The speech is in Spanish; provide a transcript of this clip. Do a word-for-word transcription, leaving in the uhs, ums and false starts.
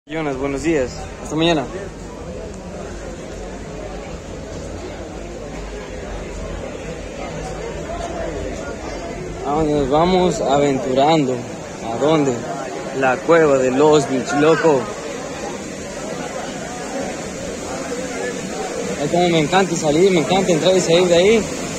Jonas, buenos días. Hasta mañana. ¿A dónde nos vamos aventurando? ¿A dónde? La cueva de los Beach, loco. Ay, como me encanta salir, me encanta entrar y salir de ahí.